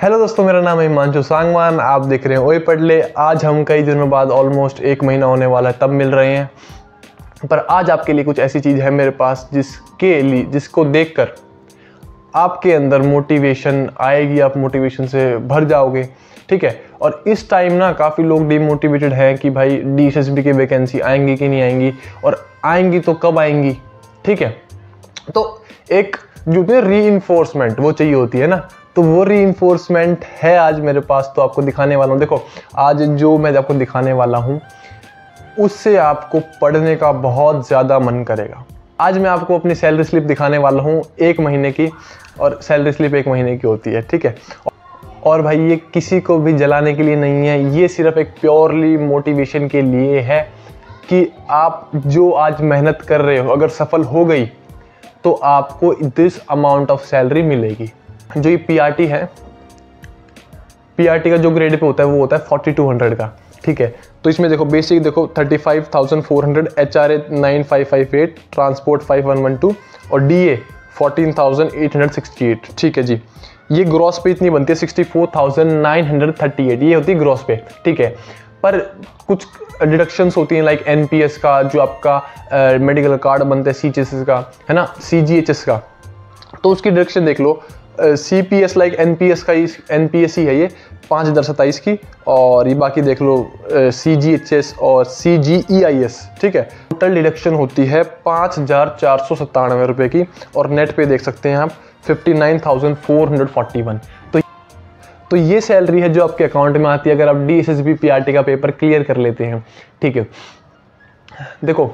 Hello दोस्तों, मेरा नाम है हिमांशु सांगवान। आप देख रहे हैं ओए पढ़ ले। आज हम कई दिनों बाद ऑलमोस्ट 1 महीना होने वाला है तब मिल रहे हैं, पर आज आपके लिए कुछ ऐसी चीज़ है मेरे पास जिसको देखकर आपके अंदर मोटिवेशन आएगी, आप मोटिवेशन से भर जाओगे। ठीक है। और इस टाइम ना काफ़ी लोग डिमोटिवेटेड हैं कि भाई DSSB की वैकेंसी आएंगी कि नहीं आएंगी, और आएंगी तो कब आएंगी। ठीक है। तो एक जो रीइंफोर्समेंट वो चाहिए होती है ना, तो वो रीइंफोर्समेंट है आज मेरे पास, तो आपको दिखाने वाला हूँ। देखो, आज जो मैं आपको दिखाने वाला हूँ उससे आपको पढ़ने का बहुत ज़्यादा मन करेगा। आज मैं आपको अपनी सैलरी स्लिप दिखाने वाला हूँ 1 महीने की, और सैलरी स्लिप 1 महीने की होती है। ठीक है। और भाई ये किसी को भी जलाने के लिए नहीं है, ये सिर्फ एक प्योरली मोटिवेशन के लिए है कि आप जो आज मेहनत कर रहे हो अगर सफल हो गई तो आपको दिस अमाउंट ऑफ सैलरी मिलेगी। जो ये PRT है, PRT का जो ग्रेड पे होता है वो होता है 4200 का। ठीक है। तो इसमें देखो बेसिक देखो 35,400, HRA 9558, ट्रांसपोर्ट 5112 और DA 14,868। ठीक है जी। ये ग्रॉस पे इतनी बनती है 64,938, ये होती है ग्रॉस पे। ठीक है। पर कुछ डिडक्शंस होती हैं लाइक NPS का, जो आपका मेडिकल कार्ड बनता है CGHS का, है ना, CGHS का, तो उसकी डिडक्शन देख लो। CPS लाइक NPS का NPS ही है ये 5,027 की, और ये बाकी देख लो CGHS और CGEIS। ठीक है। टोटल डिडक्शन होती है 5,497 रुपये की, और नेट पे देख सकते हैं आप 59,441। तो ये सैलरी है जो आपके अकाउंट में आती है अगर आप DSSB PRT का पेपर क्लियर कर लेते हैं। ठीक है। देखो,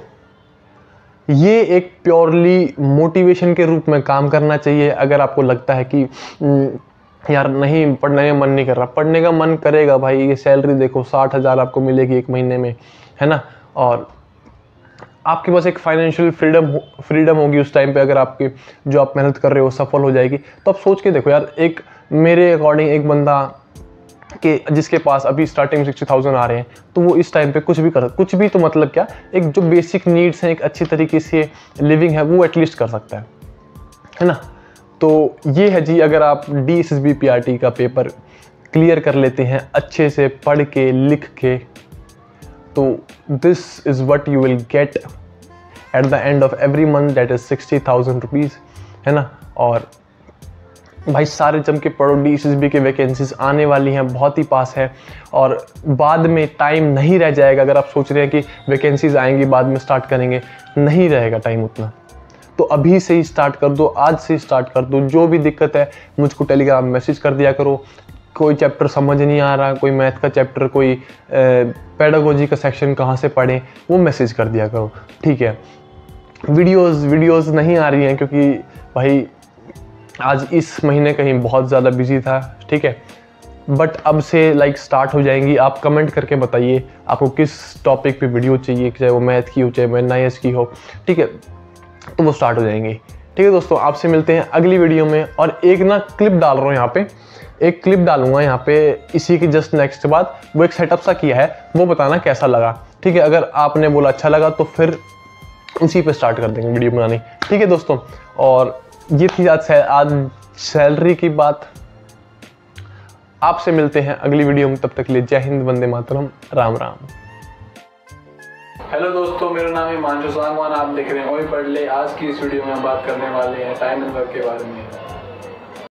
ये एक प्योरली मोटिवेशन के रूप में काम करना चाहिए। अगर आपको लगता है कि यार नहीं, पढ़ने में मन नहीं कर रहा, पढ़ने का मन करेगा भाई। ये सैलरी देखो 60,000 आपको मिलेगी 1 महीने में, है ना, और आपके पास एक फाइनेंशियल फ्रीडम होगी उस टाइम पे। अगर आपकी जो आप मेहनत कर रहे हो सफल हो जाएगी, तो आप सोच के देखो यार, एक मेरे अकॉर्डिंग एक बंदा कि जिसके पास अभी स्टार्टिंग में 60,000 आ रहे हैं, तो वो इस टाइम पे कुछ भी तो मतलब क्या, एक जो बेसिक नीड्स हैं, एक अच्छी तरीके से लिविंग है, वो एटलीस्ट कर सकता है ना। तो ये है जी, अगर आप DSSB PRT का पेपर क्लियर कर लेते हैं अच्छे से पढ़ के लिख के, तो this is what you will get at the end of every month, that is 60,000 rupees, है ना। और भाई सारे जम के पढ़ो, DSSB की वैकेंसीज आने वाली हैं, बहुत ही पास है, और बाद में टाइम नहीं रह जाएगा। अगर आप सोच रहे हैं कि वैकेंसीज आएंगी बाद में स्टार्ट करेंगे, नहीं रहेगा टाइम उतना, तो अभी से ही स्टार्ट कर दो, आज से स्टार्ट कर दो। जो भी दिक्कत है मुझको टेलीग्राम मैसेज कर दिया करो। कोई चैप्टर समझ नहीं आ रहा, कोई मैथ का चैप्टर, कोई पेडागोजी का सेक्शन कहाँ से पढ़ें, वो मैसेज कर दिया करो। ठीक है। वीडियोस नहीं आ रही हैं क्योंकि भाई आज इस महीने कहीं बहुत ज़्यादा बिजी था। ठीक है। बट अब से स्टार्ट हो जाएंगी। आप कमेंट करके बताइए आपको किस टॉपिक पे वीडियो चाहिए, चाहे वो मैथ की हो चाहे NIS की हो। ठीक है। तो वो स्टार्ट हो जाएंगी। ठीक है दोस्तों, आपसे मिलते हैं अगली वीडियो में। और एक ना क्लिप डाल रहा हूँ यहाँ पे, एक क्लिप डालूंगा यहाँ पे इसी के जस्ट नेक्स्ट बाद। वो एक सेटअप सा किया है, वो बताना कैसा लगा। ठीक है। अगर आपने बोला अच्छा लगा तो फिर उसी पे स्टार्ट कर देंगे वीडियो बनानी। ठीक है दोस्तों, और ये थी आज सैलरी की बात। आपसे मिलते हैं अगली वीडियो में, तब तक के लिए जय हिंद, वंदे मातरम, राम राम। हेलो दोस्तों, मेरा नाम है हिमांशु सांगवान। आप देख रहे हैं ओए पढ़ ले। आज की इस वीडियो में हम बात करने वाले हैं टाइम एंड वर्क के बारे में।